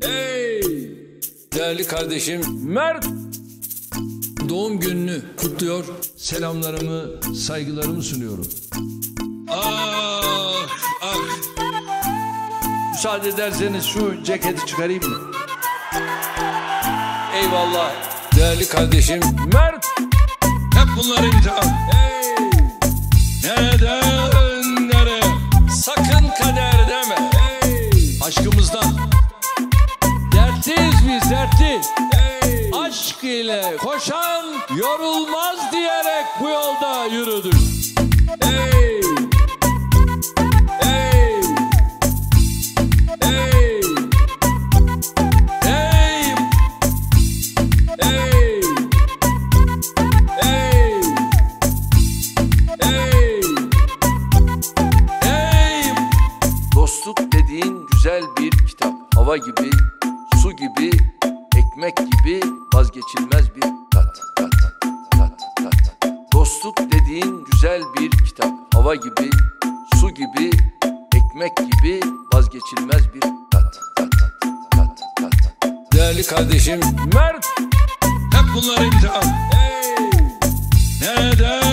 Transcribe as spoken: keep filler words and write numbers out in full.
Hey! Değerli kardeşim Mert doğum gününü kutluyor. Selamlarımı, saygılarımı sunuyorum. Ah, ah. Müsaade ederseniz şu ceketi çıkarayım mı? Eyvallah. Değerli kardeşim Mert. Hep bunları imtihan. Hey! Neden, nereye? Sakın kader deme. Hey! Aşkımızdan. Dertliyiz biz, dertli. Hey! Aşk ile koşan yorulmaz diyerek bu yolda yürüdük. Hey! Hey! Hey! Hey! Hey! Hey! Hey! Hey! Dostluk dediğin güzel bir kitap. Hava gibi, su gibi, ekmek gibi vazgeçilmez bir tat, tat, tat, tat. Dostluk dediğin güzel bir kitap. Hava gibi, su gibi, ekmek gibi vazgeçilmez bir tat, tat, tat, tat. Değerli kardeşim Mert. Hep bunları imtihan. Hey! Neden?